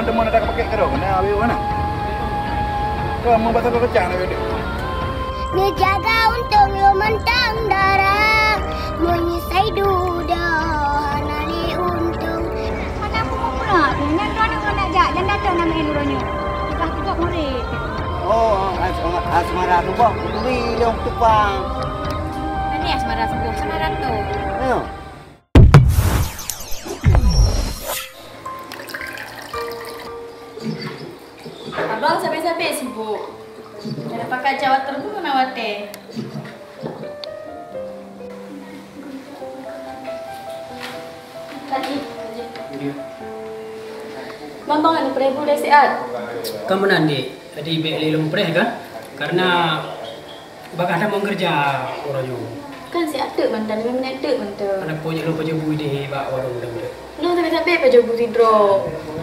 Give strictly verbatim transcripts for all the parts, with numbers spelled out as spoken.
teman-teman ada pakai kerok kena habis mana? Kamu pasal kau kecang habis dia. Ngejaga untung lo mentang darah, menyisai duda nali untung. Mana aku mau pula? Yang tu ada orang nak jak, yang datang nama Nuranya. Kita tu buat murid. Oh, asmara tu bang, tuli yang tupang. Ini asmara sebuah asmara tu. Ayo. Abang sampai-sampai sibuk. Ada pakai jawat terbu kena wate. Tadi. Mambang ada peribu dah sihat. Kamu nanti, tadi beli lumpur kan? Karena bakal ada mau kerja orangnya. Kan si atuk mantan, memang atuk mantan. Mana punya lupa jebu di bak orang muda-muda. Lu sampai-sampai apa jebu tidur.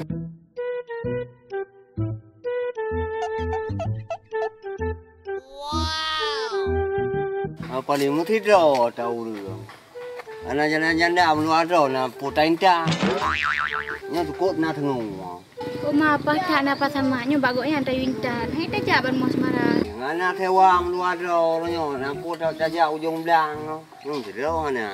Paling mesti dah tahu dulu. Anak jalan-jalan dah meluar dah nak putain dah. Nya cukup nak tengok. Koma apa tak napa samanya bagoknya antai wintan. Hai tak jak ban mos marah. Anak tewa meluar dah orangnya nak put dah jauh ujung belang. Hmm, tidak mana.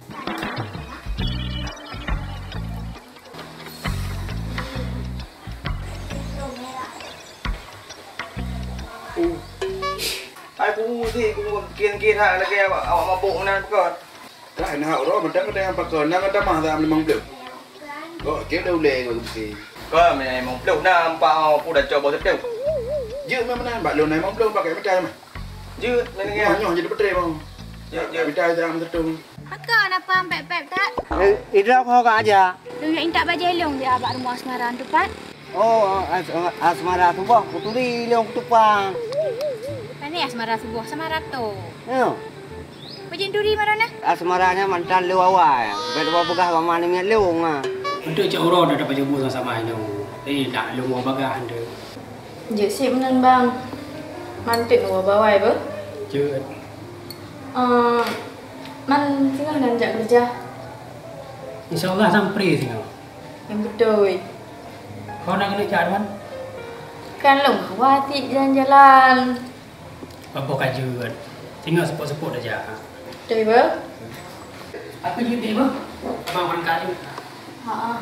Aku mesti aku kian-kian hak lagi awak mabuk mana bukan. Dah nak orang macam kita yang pakai nak ada mah tak memang belum. Kau kira dah ulai kau mesti. Kau memang belum nampak aku dah coba tu. Je memang nak bak lon memang belum pakai macam mana. Je menengah. Nyoh jadi betul memang. Ya ya bidai dalam tertung. Akak napa pep-pep tak? Idrak kau kan aja. Lu yang tak bajelong dia abak rumah asmara tu pat. Oh, asmara tu bang, tuli yang tupang. Ini asmara sebuah asmara tu. Ayo. Bajen duri marana? Asmaranya mantan lu awal. Betul begah mana ni lu ngah. Untuk cak orang dah dapat jebu sama-sama itu. Eh, nak lu mau bagah anda. Je sip menan bang. Mantik mau bawai ber. Je. Uh, man singgah dan jak kerja. InsyaAllah sampai singgah. Yang betul. Kau nak kena cak man? Kan long khawati jalan-jalan. Apa kaji kan? Tinggal sepot-sepot aja. Betul ber. Apa je dia bang? Abang orang kali. Ha.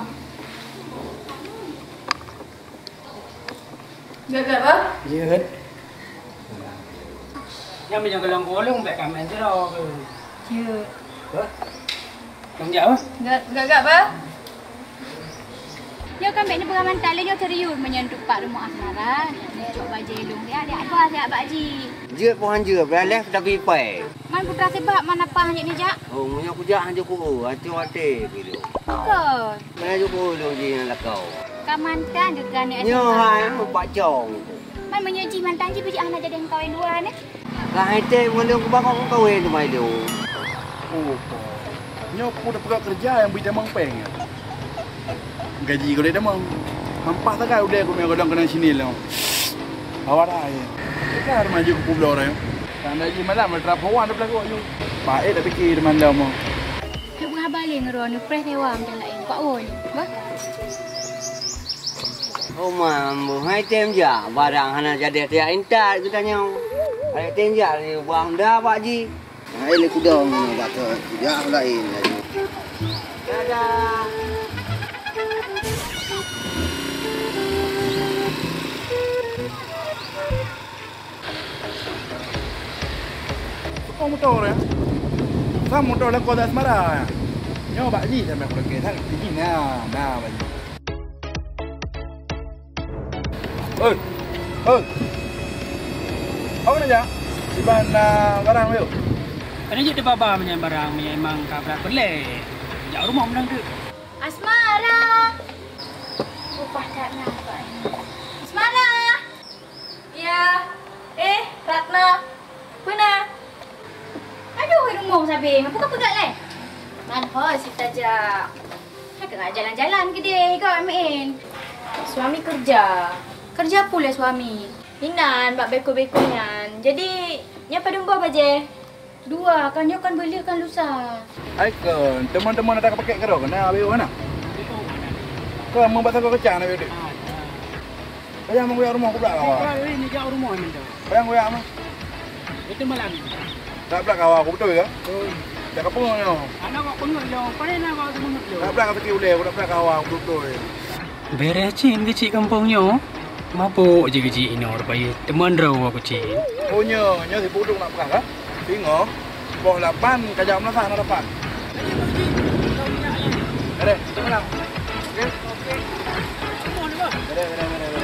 Gak-gak ber? Je kan? Yang macam kalau golong baik kamera tu dah. Je. Apa? Tong jauh? Gak-gak ber? Yo kan ni pengaman tak le yo serius menyentuh pak rumah asmara. Cok bajelong dia dia apa dia abak ji. Je pohon je, beralih tapi pai. Man putra sebab mana apa hanya ni jak? Oh, punya kujak hanya ku, hati hati gitu. Kau. Mana juga lu je yang lakau. Kamantan juga ni. Nyo hai empat jong. Man menyoji mantan ji biji anak jadi yang kawin dua ni. Kahai teh boleh ku bakal kawin tu mai lu. Oh. Nyo aku dah pegang kerja yang beri demang peng. Gaji kau dah demang. Hampas tak kau udah aku memang kadang kena sini lah. Awak dah ya. Kita harus maju ke pulau orang. Tanda ji malam ada perawan dah berlaku you. Baik dah fikir teman dah mau. Lu buah balik ngeron pres dewa macam lain. Pak won. Bah. Oh mam, hai tem ja, barang hana jadi dia intat kita nyau. Hai tem ja ni buang dah pak ji. Hai le kuda mana batu ja lain lagi. Dadah. Kau motor ya? Kamu motor lah kau dah asmara ya? Nyo Pak Ji sampai pergi tak ini nah, nah Pak Ji. Oi, oi. Apa nak jak? Di mana barang tu? Ini je baba punya barang punya emang kabrak berleh. Jauh rumah menang tu. Asmara. Upah tak nampak ni. Asmara. Ya. Eh, Ratna. Mana? Aduh, rumah sabi. Apa kau pegat leh? Mana si tajak? Nak nak jalan-jalan ke dia kau amin. Suami kerja. Kerja pula suami. Inan, bak beko-bekonyan. Jadi, nya pada umba baje. Dua kan yo kan beli kan lusa. Ai kan teman-teman ada pakai kerok kena habis mana? Kau mau pasal kau kecang habis dia. Bayang mengoyak rumah aku pula kawan. Kalau ini jauh rumah minta. Bayang ngoyak mah. Itu malam. Tak pula kawan aku betul ke? Oh. Tak kapung ni. Anak kok pengul yo. Pada nak kau semangat yo. Tak pula kata kiuleh, aku tak pula kawan aku betul. Beres cin kecil kampungnya. Mabuk je kecil ini rupanya. Teman raw aku cin. Oh nya, nya si pudung nak perang ah. Tengok. Boh lapan kajak melasa nak dapat. Ada, kita menang. Okey. Okey. Ada, ada, ada, ada.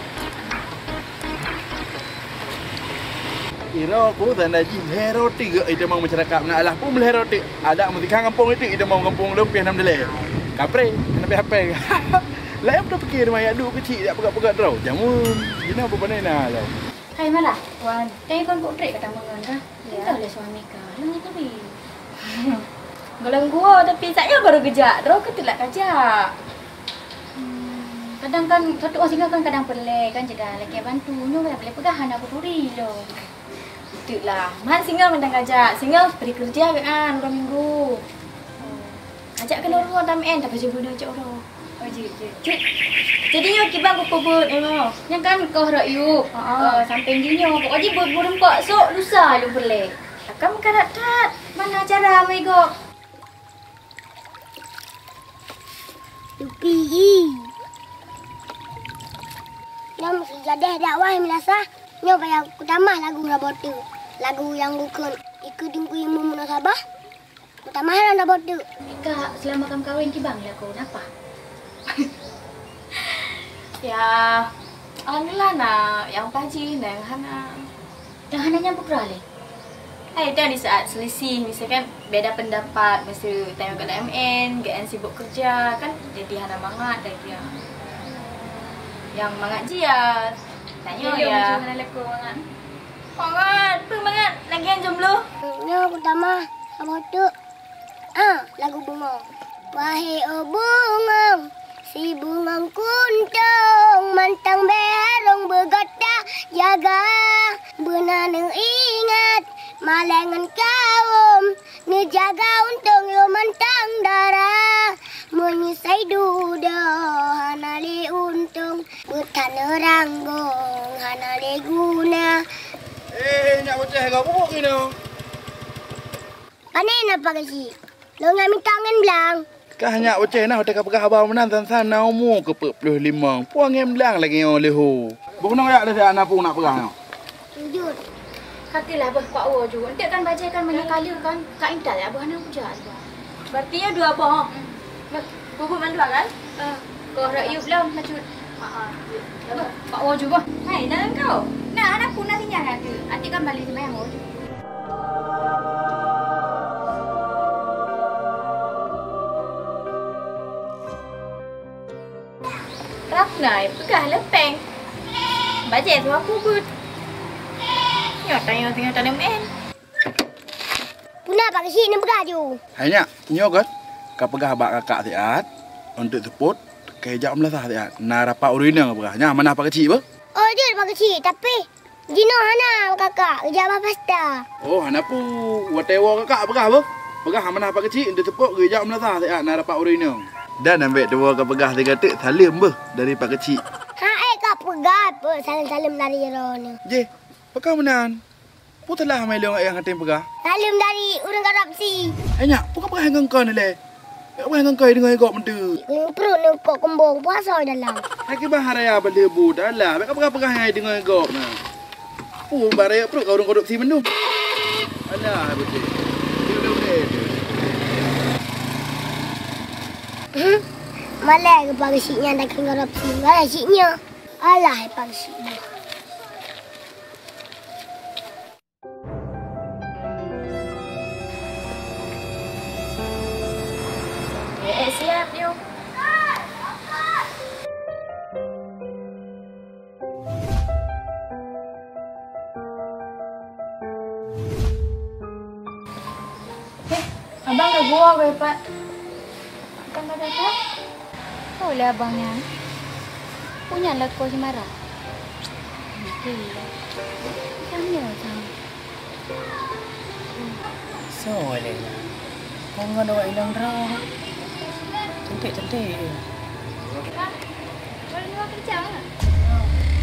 Ira aku dan dah jin hero tiga itu mau masyarakat nak lah pun hero tiga. Ada mesti kan kampung itu itu mau kampung lempih enam delay. Kapre, nak H P. Lah yang dah fikir mai adu kecil tak pegat-pegat draw. Jamun. Ini apa benda nak lah. Hai malah, Wan. Tadi kan kau trek kata mangan kah? Ya. Entahlah suami kah. Lang itu bi. Golong gua tapi saya baru kejak. Terus ke tulak kajak. Hmm, kadang kan satu orang singgah kan kadang pelek kan jadi lagi bantu. Nyo kan boleh pegahan aku turi lo. Itulah. Man single mentang kajak. Single pergi kerja kan dua minggu. Ajak kena rumah tamen tapi je bodoh cak orang. Oh, je je. Jadi yo kibang ko pebut emo. Yang kan kau rak yuk. Ha. Uh, sampai dinyo. Pokoknya buat burung kok sok lusa lu pelek. Kamu karat tat. Mana cara mai go? Lupi. Nyom sejadah dakwah melasa. Nyom bayar aku tamah lagu rabotu. Lagu yang bukan ikut dingku imu munasabah. Tamah lah rabotu. Kak, selama kamu kawin ki bang lah kau napa? Ya, alhamdulillah nak yang paji dan hana. Yang hana nyambuk rale. Eh, itu di saat selisih, misalkan beda pendapat, masa tengok kat M N, G N sibuk kerja, kan jadi hana mangat dan dia. Yang mangat dia, tanya ya. Mana lekor mangat? Mangat, apa mangat? Lagi yang jomblo? Nyom aku tamah rabotu. Ah, lagu bunga. Wahai oh bunga, si bunga kuntung, mantang berong bergoda jaga, benar ingat malengan kaum, ngejaga untung yo mantang darah, menyisai duda hanali untung, butan ranggong hanali guna. Eh, nak bocah kau pukul ni. Panen apa kasi? Lo nggak minta tangan belang. Kah hanya bocah nah hotel kapagah abang menan san na mu ke dua puluh lima. Puang em lang lagi oleh ho. Bukan nak ada anak pun nak perang. Jujur. Hatilah bah Pak Wo juga. Nanti kan baca kan banyak kali kan. Kak Indah ya abah nak puja. Berarti ya dua bohong. Bubuk mandua kan? Ah, kau rak yuk belum macut. Ha. Pak Wo juga. Hai, dalam kau. Nah, anak pun nanti jangan tu. Nanti kan balik sama yang Wo. Rafnai, pegah lepeng. Baca tu aku pun. Nyok tanya tengah tanam en. Puna apa kasi ni begaju. Hanya nyogot kapagah abak kakak siat untuk support kejap melasah siat. Na rapat urina kapagah. Nya mana apa kecil ba? Oh, dia apa kasi tapi Gino hana kakak, kerja apa pasta. Oh, hana pu watewa kakak apagah ba? Pagah mana apa kecil untuk support kejap melasah siat na rapat urina. Dan ambil dua kapagah tiga tik salim ba dari pak kecil. Ha eh kak pegat apa salim-salim dari rona. Je, pakau menan. Putlah mai leong ayang hatim pagah. Salim dari urang korupsi. Hanya, bukan pakai ngangkau ni le. Pakai ngangkau dengan ikut mentu. Perut ni kok kembung puasa dalam. Lagi bahar raya berlebu dah lah. Mereka pakai-pakai yang dengan ikut na. Pu baraya perut kau orang korupsi mentu. Alah betul. Betul-betul. Hmm. Malah ke pagsinya dah kena korupsi. Malah siknya. Alah pagsinya. Eh, siap dia. Eh, abang dah gua ke Pak? Abang dah datang? Oh lah abangnya. Punya lah kau semara. Okey. Tanya tang. So le. Kau ngono awak ilang raw. Cantik-cantik. Boleh luar kerja tak?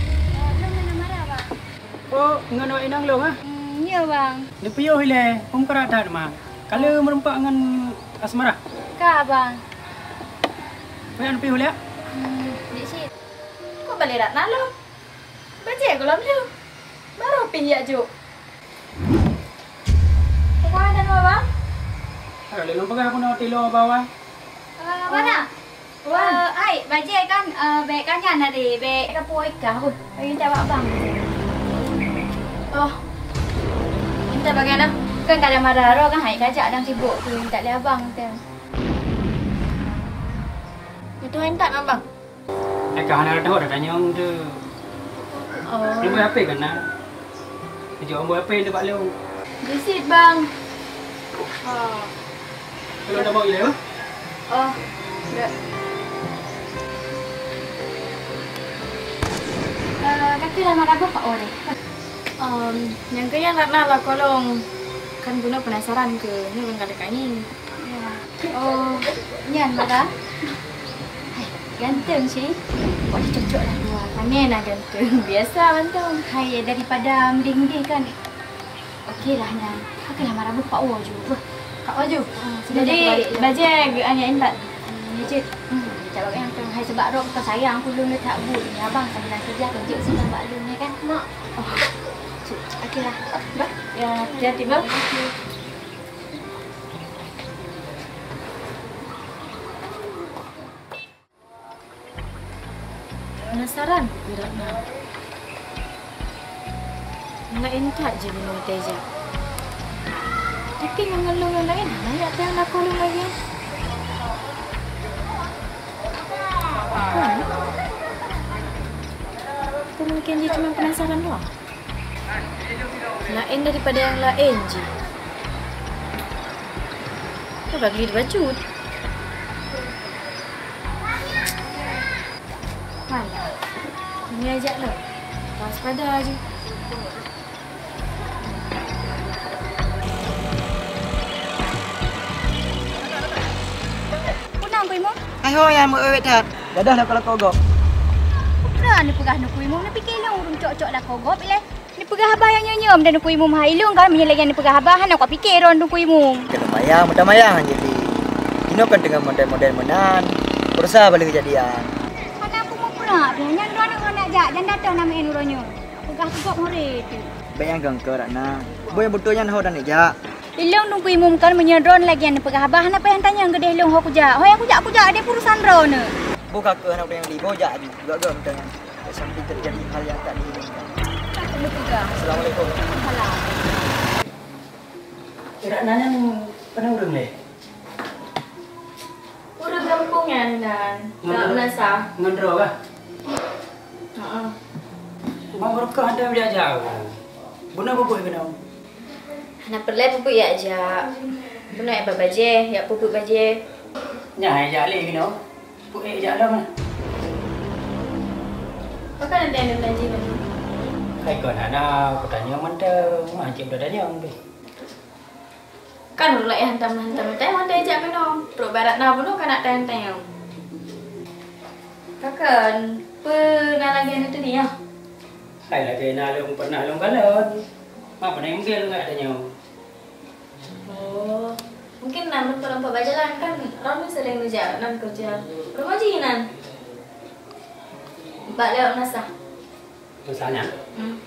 Oh, dengan awak inang long ah. Hmm, ya bang. Dia puyuh ile, pun kerat dah mah. Kalau merempak dengan asmara. Kak bang. Puan puyuh le. Hmm, dik sit. Kau balik rat nalo. Baca kolam lu. Baru pihak juk. Kau dan bawah? Kalau long pegang aku nak tilo bawah. Uh, mana? Uh, ai, baca kan uh, beg kan nyan dari beg kapur ikan pun. Bagi jawab bang. Oh. Minta bagaimana? Kan kadang marah roh kan hai kajak dan sibuk tu minta le abang tu. Itu hentak abang. Eh kah nak tahu dah tanya orang tu. Oh. Dia buat apa kan nak? Dia orang buat apa dia buat lu? Visit bang. Oh. Kalau dah bawa ile. Oh. Ya. Uh, kaki dah marah apa orang? Um, yang kaya nak nak lah kolong kan guna penasaran ke ni orang kata kain. Ya. Oh, nyan marah. Hai, ganteng sih. Kau cocok lah dua. Angin lah ganteng. Biasa bantong. Hai, daripada mending-mending kan. Okeylah nyan. Kaki dah marah apa orang juga. Kak Waju. Uh, Jadi baca geannya intat. Ni cik. Hmm, cakap yang tu hai sebab roh kau sayang aku lu tak but. Ni abang sambil kerja kerja senang bak lu ni kan. Mak. Oh. Okeylah. Ba. Ya, hati-hati bang. Penasaran gerak nak. Nak intat je minum teja. Tapi mengeluh yang lain, nak yang nak kolong lagi. Apa? Itu mungkin dia cuma penasaran doang. Lain daripada yang lain je. Kau bagi dia bacut. Alah, ini ajaklah. Waspada je. Punang kau imu? Ayo yang mau awet dah. Dadah nak kalau kau go. Pernah ni pegah nak imu? Nak fikir long urung cok-cok dah kau gop ile. Ni pegah abah yang nyonyom dan nak imu hai long kan menyelagi ni pegah abah nak kau fikir ron nak imu. Kena mayang, mudah mayang jadi. Ini kan dengan model-model menan. Berusaha balik kejadian. Mana aku mau pula dia nyan ron nak nak jak dan datang nama enuronyo. Pegah tu gop hore tu. Bayang gang ke rakna. Boy butuhnya nah dan ejak. Ilong nunggu imum kan menyedron lagi yang pegah abah apa yang tanya ngedeh long ho kuja. Hoi aku jak aku jak dia urusan ron. Buka ke anak yang di bojak juga ke macamnya. Sampai terjadi hal yang tak diinginkan. Lu pegah. Assalamualaikum. Salam. Kira nanya pernah urang le. Udah kampung ya nan. Tak menasa. Ngendro kah? Heeh. Mau berkah ada dia jauh. Buna bubuk kena. Nak perlu pupuk ya aja. Buna ya babaje, ya pupuk baje. Nya aja le kena. Puk eh aja lah mana. Kau kan ada yang belanja ni. Kai kon ana aku tanya mana mah cip dah tanya on Kan ulah yang hantam-hantam teh mana aja kena. Pro barat na bunuh kan nak tayang-tayang. Kakak, penalagian itu dia. Hai lagi nalung pernah long kalon. Mak pernah mungkin enggak tanya. Oh, mungkin namun kalau bapak jalan kan orang sering kerja, nam kerja. Rumah jinan. Mbak lewat nasa. Misalnya. Hmm.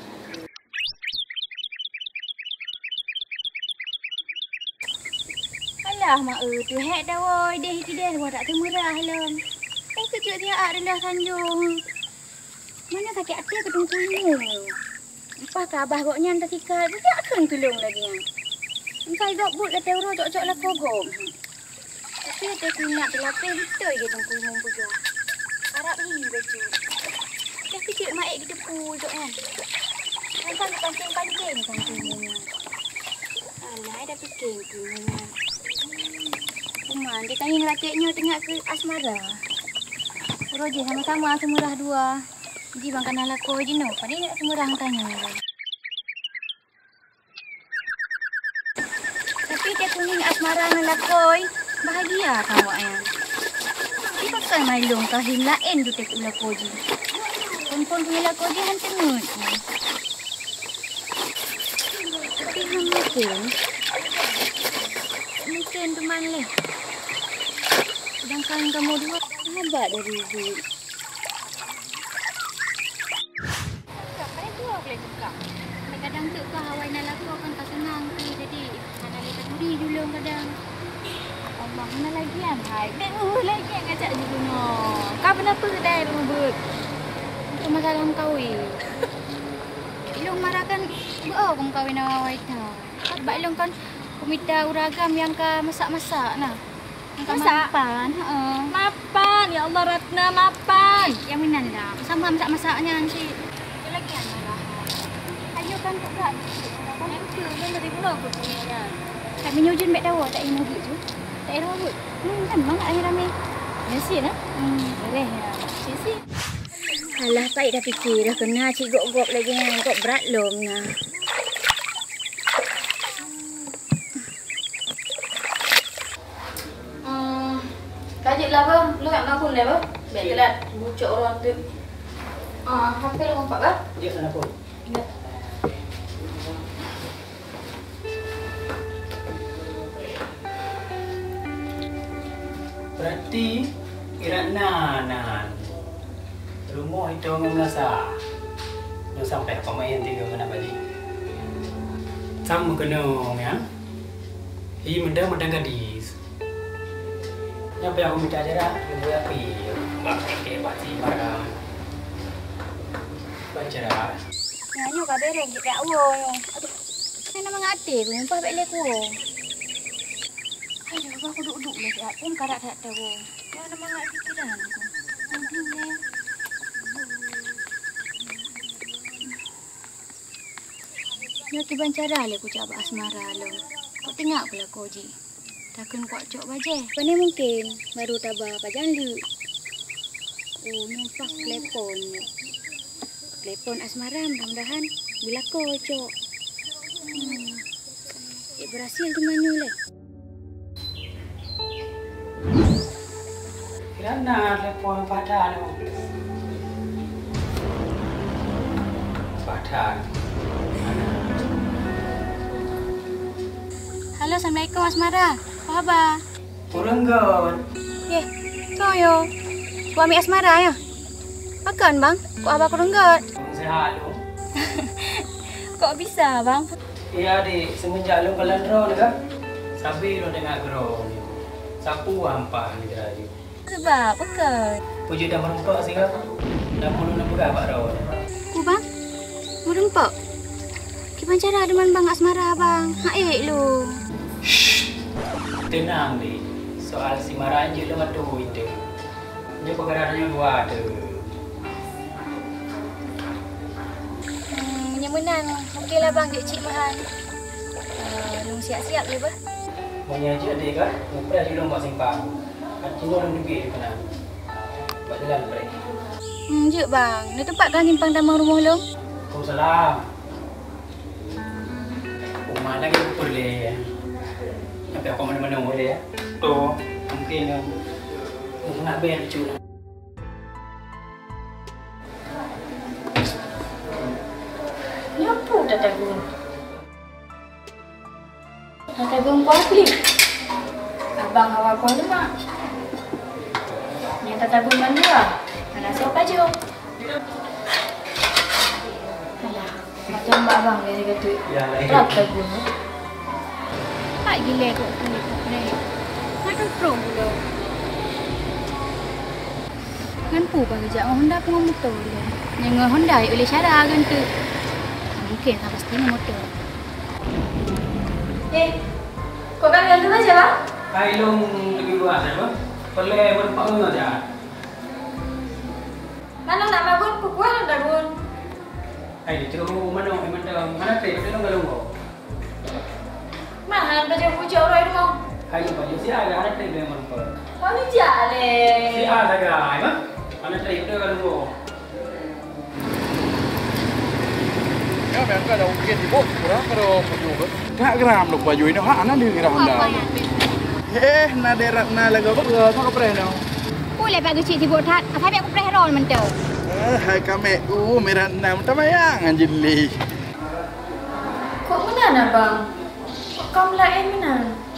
Alah mak eh tu hek dah woi deh kideh buat tak temurah lom. Eh kejut dia ak rendah sanjung. Mana sakit hati ke tunggu imu. Apa ke abah goknya hantar tikar. Dia akan tolong lagi yang. Entah dok but kata orang cok-cok lah kogom. Tapi ada kunak terlapis betul ke tunggu imu juga. Harap hi baju. Dah kejut mak ek kita pu dok kan. Entah pancing-pancing kan tu imu. Alah dah fikir tu imu. Kuman dia tanya ngelakiknya tengah ke asmara. Roje sama-sama semurah dua. Ji bang kenal aku je no. Pada nak semurah tanya. Tapi dia kuning asmara dengan lakoi. Bahagia kau awak yang. Dia pasal mailung kahim lain tu tek ulak koji. Kompon punya lakoi dia hantar ngut. mungkin. Mungkin teman leh. Sedangkan kamu dua hebat dari Zul. Kadang tu aku boleh buka. Kadang tu kau awal nak lagu akan tak senang tu. Jadi ada lepas budi dulu kadang. Allah mana lagi yang hai. Dah lagi yang ngajak juga no. Kau kenapa kedai rumah ber? Untuk masalah kahwin. Ilung marahkan beau kau kahwin awal itu. Sebab ilung kan komita uragam yang ka masak-masak nah. Masak? Mapan. Uh. Mapan. Ya Allah Ratna, mapan. Yang minan lah. Sama masak-masaknya nanti. Itu lagi yang marah. Ayo kan tak tak. Kan itu kan dari pulau aku punya. Tak menyujun mek dawa tak ilmu tu. Tak ilmu tu. Hmm kan banget rame-rame. Biasa lah. Hmm, boleh ya. Biasa. Alah, baik dah fikir dah kena cik gop-gop lagi kan. Gop berat lom nah. Kajik lah bang, lu kat ngapun lah bang. Biar telat, bucuk orang tu. Ah, H P lu ngompak bang? Dia sana pun. Ingat. Berarti Iratna rumah itu orang merasa nak sampai pemain tiga mana balik. Sama kena ya. Ini muda muda gadis. Yang aku minta aja lah, ibu api, pakai baju marah, baca lah. Nyanyi kau bereng kita awal. Aduh, saya nama ngati, aku nampak balik aku. Aduh, aku duduk lagi. Aku karak tak tahu. Yang nama ngati kita aku. Nak kiban cara le aku cakap asmara lo. Kau tengok pula kau ji. Takkan kuat cok baje. Mana mungkin baru tabah pajan lu. Oh, nampak telepon. Telepon asmara mudah-mudahan bila kau cok. Hmm. Eh berhasil tu manu le. Kerana telepon padahal lo. Padahal. Halo, Assalamualaikum Asmara. Apa khabar? Kuranggan. Eh, kau yo. Suami Asmara ya? Makan bang? Kok abang kuranggan? Sehat lo. Kok bisa bang? Iya adik, semenjak lo kelan drone kan? Sabi lo dengar drone. Sapu hampa ni terakhir. Sebab bukan. Pujuk dah merempak sih kan? Dah mulu nak pegang pak drone. Ku bang? Merempak? Kiban cara dengan bang Asmara bang. Haik lo. Tenang deh, soal si Mara je lo matu itu. Dia perkaraannya dua ada. Hmm, menang. Okeylah bang, dek cik mahan. Uh, Long siap-siap je bah. Banyak je dek kan? Ngepres je lo buat simpang. Hati lo orang duit kena. Buat jalan balik. Hmm, je bang. Ni tempat kan simpang damang rumah lo? Waalaikumsalam. Rumah lagi boleh. Tapi aku mana-mana boleh ya. Tu mungkin mungkin nak bayar cuci. Ni apa tak tagung? Tak tagung kuali. Abang awak kau ni mak. Yang tak tagung mana lah? Mana siapa je? Alah, macam mak abang dia kata. Ya, tak tagung. Tak gila kok kulit ni. Macam pro pula. Kan pu bagi jak Honda pun motor dia. Yang Honda oleh cara kan tu. Mungkin tak pasti motor. Eh, kau kan gantung aja lah? Hai long lebih luas apa? Perlu berempat orang aja. Mana nak magun pukul nak tagung? Hai di terus mana mana mana teh dia long galung. Mana baju pucuk orang rumah? Hai baju si ada ada teh dia mana? Kau ni jale. Si ada ga, ai mah? Mana teh dia galung. Ya, memang ada ukit di bawah, kurang kalau baju. Tak geram lu baju ini, hak anak dia geram dah. Eh, nade Ratna lagu apa ke? Kau pernah no? Boleh bagi cik sibuk tat. Apa aku pernah ron mentau. Eh, hai kami, uh, merah enam tamayang anjili. Kau Kok mana bang? Kok kau lain mana?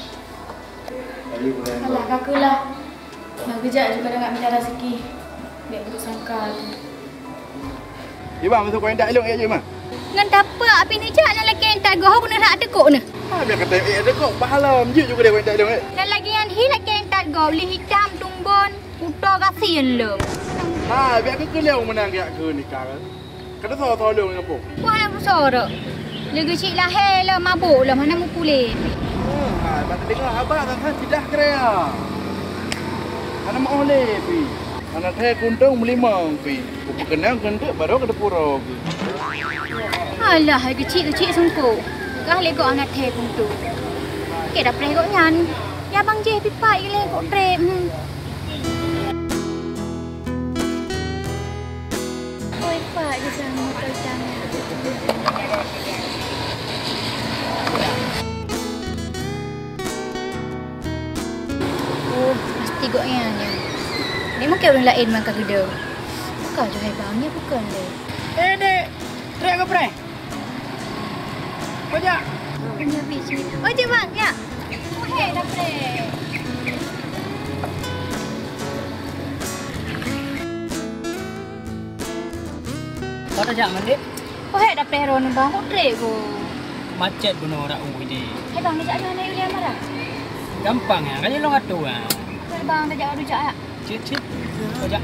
Alah kakak lah. Dah kejap juga dah nak minta rezeki. Biar untuk sangka tu. Ya bang, masuk kau yang tak elok ya je mah. Ngan apa api ni jak nak lagi entar go ho guna rak tekuk ni. Ha biar kata eh ada kau pahala je juga dia kau yang tak elok eh. Dan lagi yang hi lagi entar go li hitam tumbon puto kasian le. Ha biar ke keleu menang ke ke nikah kan. Kada saw saw leu ngapo. Wah nak soro. Lagi cik lah he le mabuk le mana mu kulit. Ha bang dengar abah kan tidak krea. Ana mau le pi. Ana teh kuntung melimang pi. Ku kenang kentuk baru ke pura pi. Alah, kecil-kecil sungguh. Kah lego anak teh pun tu. Ke dah preh kok nyan. Ya bang je pipai le kok preh. Hmm. Oi, pak je sama motor jangan. Oh, pasti kok nyan. Ni mungkin orang lain makan kedai. Bukan je hai bangnya bukan le. Eh, dek. Trek ke pre? Ojak. Punya biji. Oh, cik bang, ya. Okey, dah pre. Kau dah jak mandi? Oh, hek dah pre ron bang, kok trek ko. Macet guna orang ui di. Hei bang, dah jak mana Yulia marah? Gampang ya, kali lo ngatu ah. Hei bang, dah jak rujak ya. Cit cit. Ojak.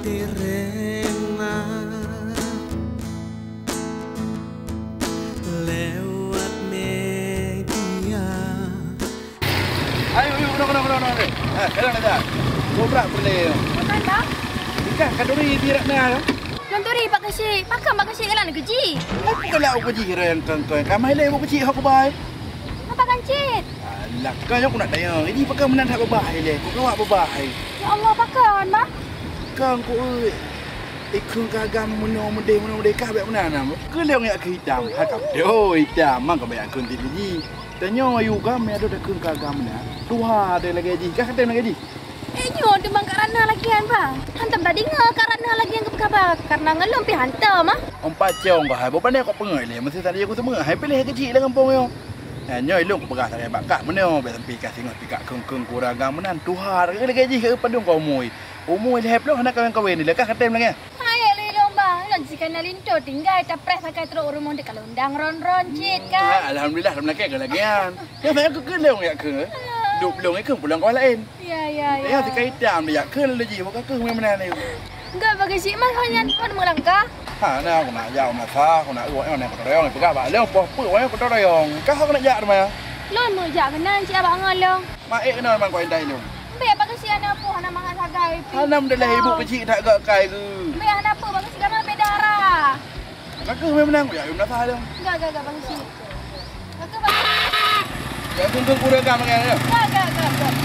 Lewat media. Ayo, ayo, kena, kena, kena, kena. Eh, kadang ada. Sobrak boleh. Makan bang? Ikan kaduri tidak nak. Lonturi pak kasih. Makan pak kasih kelan keji. Apa kalau aku kerja kira yang kau kau mai le aku kecil aku bai. Apa kancit? Alah, kau yang aku nak tanya. Ini pakai menang tak bai le. Kau kau apa bai? Ya Allah, pakan bang. Kau kau oi. Ikut kagam meno mende meno mende kah baik mana nama? Kau leong yang hitam. Hakap dia oh hitam. Mang kau baik akun ti ni. Tanya ayu gam ada dah kun kagam mana. Tuha ada lagi ji. Kah kata lagi ji. Eh, nyo tu bang karana lagi kan bang. Hantam dah dengar karana lagi yang kabar. Karena ngelom pi hantam ah. Om pacong kau hai. Bapa ni kau pengai le. Mesti tadi aku semua. Hai pilih kecil lah kampung yo. Eh, nyo ilung kau berah tak bakak mana. Biar sampai kasih ngah pikak keng-keng kurang mana. Tuha ada lagi ji ke padung kau mui. Umui le pelong nak kau kawin ni. Lekah kata lagi. Jika nalinto tinggal tapres pakai teruk rumah dekat lundang ron-ron cit kan. Alhamdulillah dalam nak ke lagian. Ya saya ke ke leong ya ke. Duk leong ke pulang kau lain. Ya ya ya. Ya sekai hitam dia ke le ji bukan ke mana ni. Enggak bagi si mas hanya pun melangkah. Ha na aku nak jauh masa aku nak uang yang nak royong ni pegak ba leong poh pu wang aku royong. Kau aku nak jak rumah. Lon mu jak kenan cik abang ngalong. Mak eh kena mang kau indai leong. Biar bagi si anak apa anak mangat sagai. Hanam dah ibu kecil tak gak kai ke. Biar anak apa bagi si gamal bedara. Kakak memang menang ya, memang tak ada. Enggak, enggak, enggak bang si. Kakak bang. Ya tunggu kurang kan mengenai. Enggak, enggak, enggak, enggak.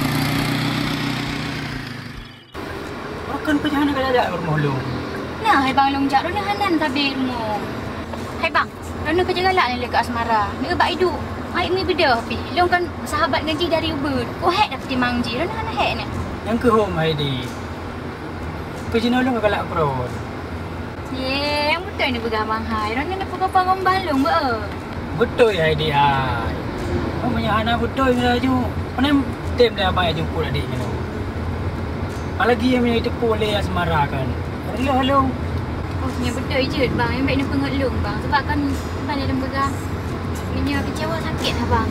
Makan perjalanan kalau ada rumah lu. Nah, hai bang long jak rona hanan tabe rumah. Hai bang, rona kerja galak ni dekat asmara. Ni bak hidup. Hai mi beda pi. Long kan sahabat ngaji dari Ubud. Oh hek dah timang ji. Rona hanan hek ni. Yang ke home hai di. Perjalanan lu kalau abroad. Ye, yang betul ni bergamang hai. Rona nak pergi ngombah long ba. Betul ya di hai. Oh banyak anak betul ni laju. Mana tem dah bayar jemput adik ni. Apalagi yang punya tepu oleh asmara kan. Hello hello. Oh, ni betul je bang. Yang baik nak pengelung bang. Sebab kan pandai dalam pegang. Minyak kecewa sakit lah bang.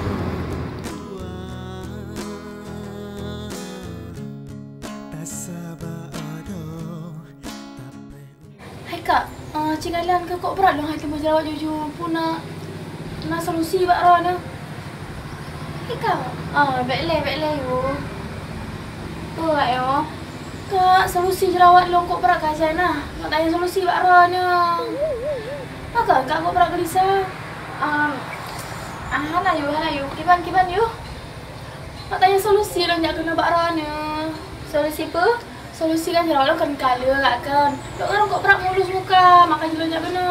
Hai kak, uh, Cik Alan ke kok berat dong hai ke berjerawat jujur pun nak nak solusi buat Ron ah. Hai kak, ah baik leh baik leh yo. Buat yo. Kak, solusi jerawat lo kok berat kajian lah. Nak tanya solusi buat Ron ah. Maka kak kok berat gelisah. Um, ah, hala yo, hala yo. Kiban kiban yo. Nak tanya solusi lo nak kena buat Ron ah. Solusi apa? Solusi kan jerawat lo kan color kak kan. Lo kan kok berat mulus muka, makan jerawat jak kena.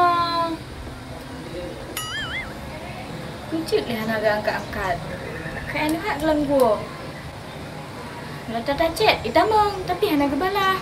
Kucuk ni anak angkat-angkat. Kayak anak hak gelang gua. Letak tacet, itamong, tapi anak gebalah.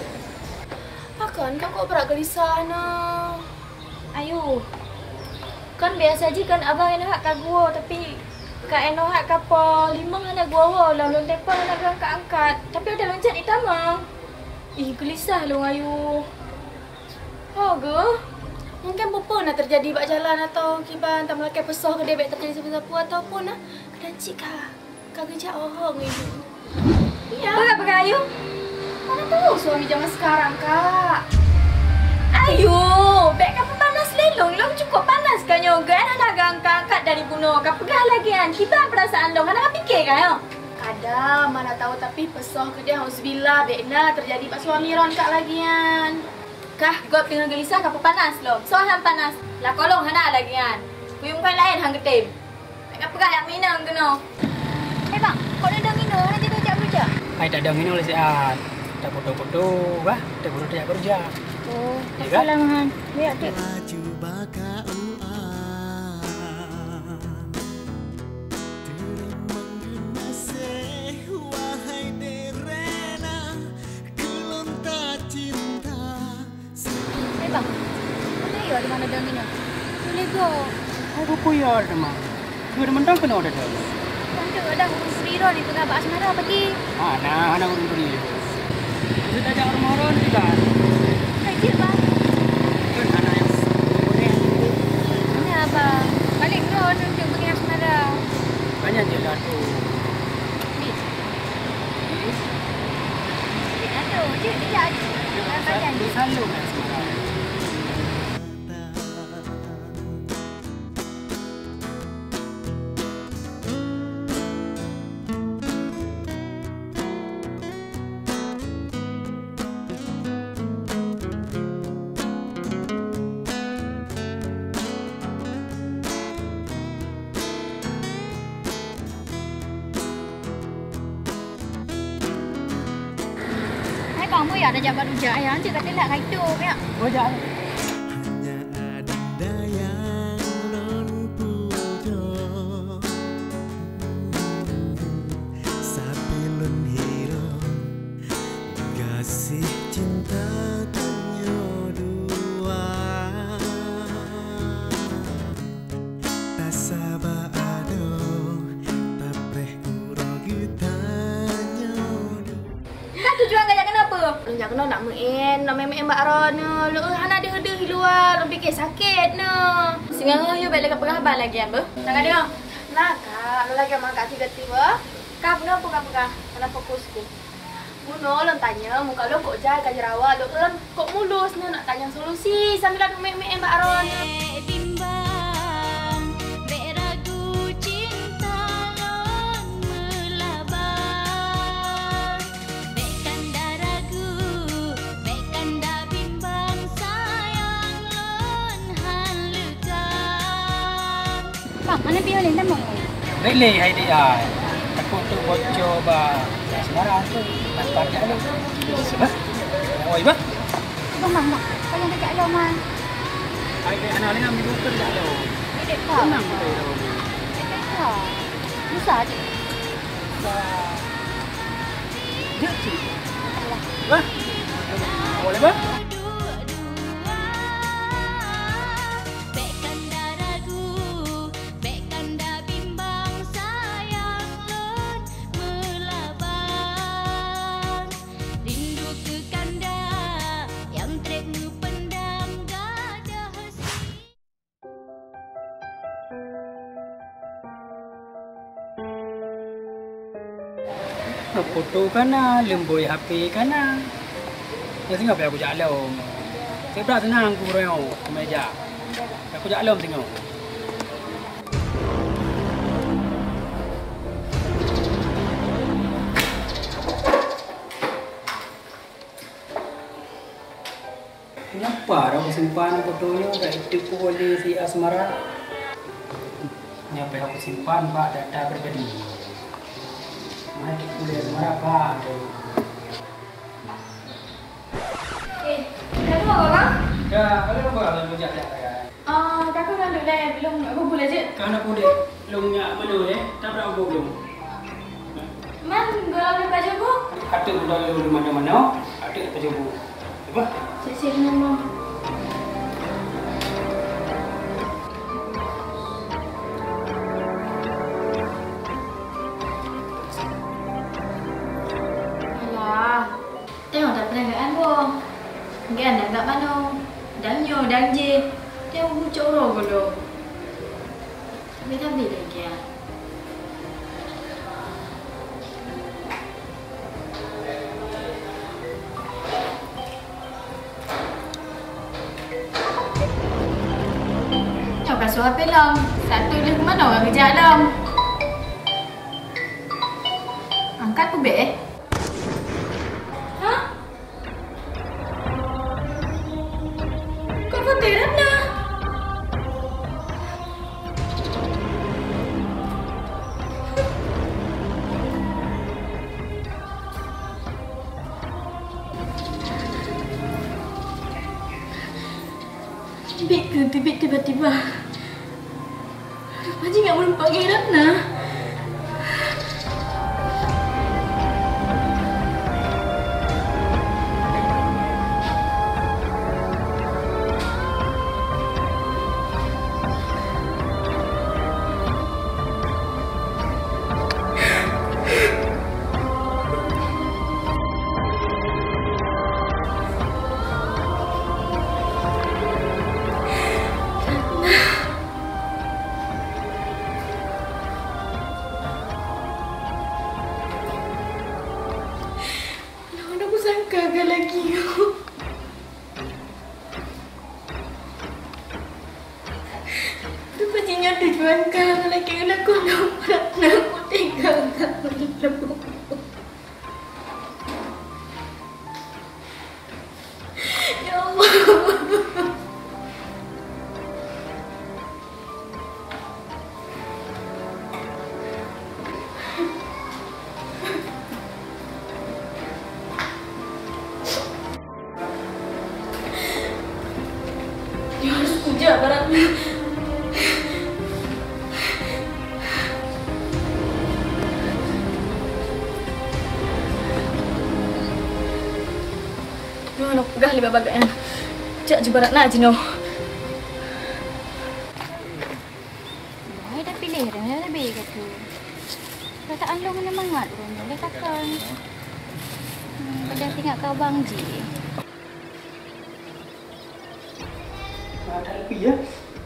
Akan kak kok berat gelisah na. Ayo. Kan biasa je kan abang yang nak kat gua tapi Kak Eno hak kapal lima anak gua lah lon tepa nak angkat-angkat. Tapi ada loncat di tamang. Ih, gelisah lu ayu. Ha ke? Mungkin apa nak terjadi bak jalan atau kiban tak melakai pesah ke dia baik terjadi siapa-siapa ataupun ah kedancik kah. Kak gejak orang itu. Ya. Apa Kak Ayu? Mana tahu suami zaman sekarang, Kak. Ayu, beg kamu panas lelong, long cukup panas kan yo kan anak angkat dari gunung. Kau pegah lagi kan. Kita perasaan dong, anak fikir kan yo. Kadang mana tahu tapi pesah ke dia auzubillah bekna terjadi pak suami ron kak lagian. Kah gua tengah gelisah kau panas lo. Sohan panas. Lah kolong hana lagian. Kuyung kan lain hang getim. Beg pegah yak minang keno. Eh bang, kau dah minum nanti kau jak kerja. Ai tak ada minum oleh siat. Tak foto-foto, bah, tak foto tak kerja. Oh, assalamualaikum. Lihat tu. Laju baka uang Terima mengenasih wahai derena Kelonta cinta Eh bang, mana ya di mana dah minum? Boleh go. Aku kuyar demam. Dua demam tak kena ada dah. Tanda ada Sri Ron di tengah bak asmara pergi. Ah, nah, anak urun beri. Sudah ada orang-orang juga. Kecil bang. Kan anak yang boleh. Mana abang? Balik Ron untuk pergi asmara. Banyak je lah tu. Bis. Bis. Bis ada. Cik, dia ada. Bagian Dia selalu kan semua. Kamu ya ada jabat rujak ya, nanti kata nak hidup ya. Rujak. Hanya ada yang non pujo Sapi lun hiro Kasih cinta tanyo dua Tak sabar ado Tak preh uro gitanyo Kan tujuan gaya kenapa? Jangan kena nak main, nak main-main Mbak Ron. Lu hana ada hede di luar, lu fikir sakit no. Singa you balik ke pengabar lagi apa? Nak dia. Nak kak, lu lagi mak kak tiga tiba. Kak kenapa kak pegah? Kenapa fokusku? Buno lu tanya, muka lu kok jai kan jerawat, lu kan kok mulus no nak tanya solusi sambil nak main-main Mbak Ron. Bang, mana piolin dah mau? Boleh hai dia. Takut tu bocor ba. Sembarang tu. Nampak tak lu. Sebab. Oi ba. Bang, bang, bang. Kau yang kejap lo man. Ai dia anak ni ambil doktor tak lu. Dek kau. Senang betul lu. Dek kau. Susah je. Dia cik. Ba. Boleh ba? Foto kana, lemboi H P kana. Ya tengok aku jalan. Saya tak senang aku royo ke meja. Aku jalan tengok. Kenapa orang simpan fotonya dah ditipu oleh si Asmara? Kenapa aku simpan Pak data pribadi? Mari boleh berapa? Eh, dah tu apa bang? Dah, kalau apa kalau bujak dah. Ah, kakak kan duduk dah belum nak kumpul aja. Kalau boleh, lungnya mana eh? Tak berapa belum. Man, gua nak baju aku. Ada udah di mana-mana, ada baju bu. Apa? Cik-cik nama. mau janji. Dia mau bucok lo. Tapi-tapi lagi ya. Kau kasih H P Long. Satu dia kemana orang kerja Long? Angkat tu be. Hah? Kau foto Ratna? Tibik ke tibik tiba-tiba. Haji nggak boleh pakai Ratna. Gagal lagi aku. Rupanya tujuan kau lagi aku nak Ratna aku tinggal kau di dalam. Ya Allah. Dia harus puja Ratna. Yo, nak pegah lebih bagaian. Cak je Ratna aje no. Hai dah pilih dah dah lebih kata. Kata Anlong mana mangat rumah dia takkan. Hmm, pada tinggal kau Bang Ji. Ada lebih ya.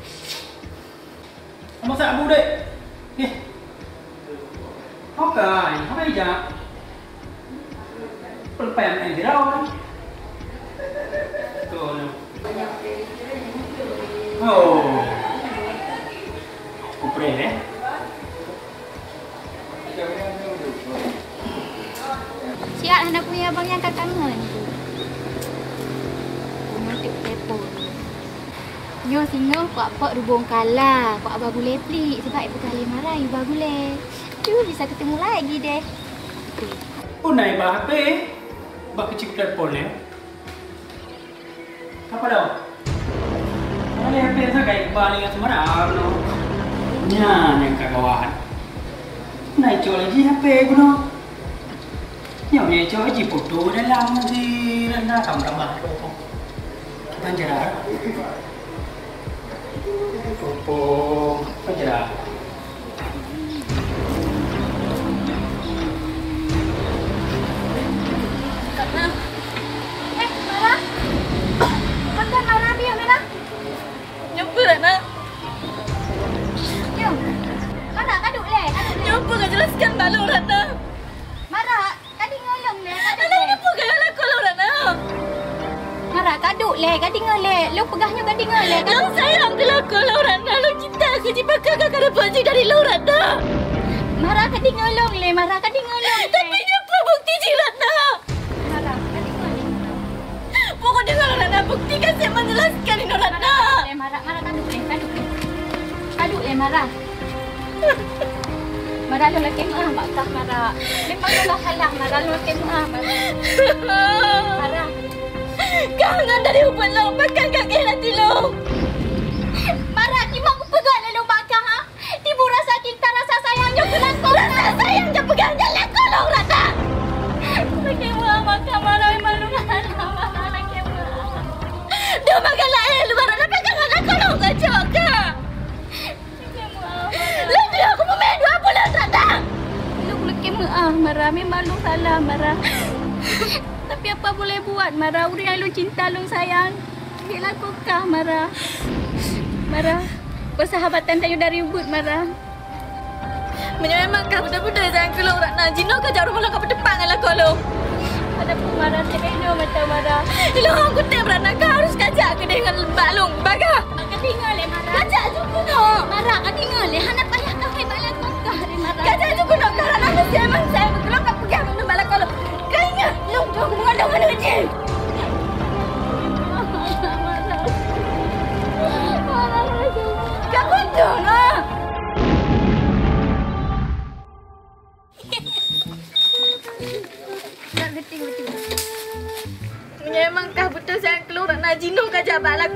Masak abu dek. Ni. Okey, apa aja? Pelpem yang dirau. Tuh. Oh. Kupre eh. Siap hendak punya abang yang kat kanan tu. Punya tip telefon. Nyo singo kuat pak rubung kalah, kuat abang boleh pelik sebab ibu kali marah ibu boleh. Tu bisa ketemu lagi deh. Oh naik bah H P. Bah kecil telefon eh. Apa dah? Ada H P saya kayak balik ke mana? No. Nya yang kagawan. Naik jual lagi H P guna. Nyo ni jual lagi foto dalam nanti nak tambah-tambah. Kita jarak. Opo, apa jarak? Karena eh marah. Konten marah dia marah. Nyamper Ratna. Yo. Marah kaduk leh. Nyamper kan jelaskan malu Ratna. Marah, kadi ngolong leh. Alah kenapa gaya laku lo Ratna? Marah kaduk leh, kadi ngoleh. Lu pegahnya kadi ngoleh. Yang sayang ke laku lo Ratna. Lo cinta ke jibaka kakak ada baju dari lo Ratna. Marah kadi ngolong leh, marah kadi ngolong. Tapi apa bukti je Ratna? Marah kadi ngolong. Pokoknya kalau Ratna buktikan saya menjelaskan ini Ratna. Eh, marah, marah kaduk leh, kaduk leh. Kaduk leh marah. Marah lu laki mah bakah marah. Memang lu halang marah lu laki mah marah. Marah. Kangen dari hubungan lo, bahkan kakek nanti lo. Marah, tiba aku pegang lu bakah ha. Tibu rasa cinta, rasa sayangnya kelakon. Rasa sayang je pegangnya laku lo Ratna. Laki mah bakah marah memang lu halang marah laki mah. Dia makan lain lu Ratna pegangan laku lo gak juga. Laki mah. Lu dia aku memain dua bulan Ratna. Lu laki mah marah memang lu salah marah. Tapi apa boleh buat marah orang yang lu cinta lu sayang. Dia lakukah marah? Marah. Persahabatan tayo dari ubud marah. Memang kau betul-betul jangan keluar nak jino kau jauh malah kau berdepan dengan kau lo. Ada pun marah sekali mata marah. Lo aku tak beranak kau harus kajak ke dengan balung baga. Kau tinggal le marah. Kajak juga no. Marah kau tinggal le. Hana payah kau hebat lakukah le marah. Kajak juga no kerana aku memang saya kalau kau pergi minum balak kau lo. Kayaknya lo jauh mengadang mana je. Kau betul no. Memangkah betul saya keluar nak jino kajak balak.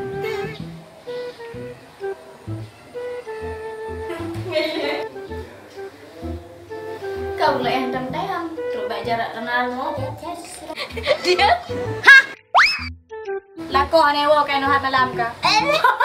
Kau lah yang tang-tang. Coba jarak kenal lah dia. Dia? Ha! Lako aneh wo kaya no hat malam ka.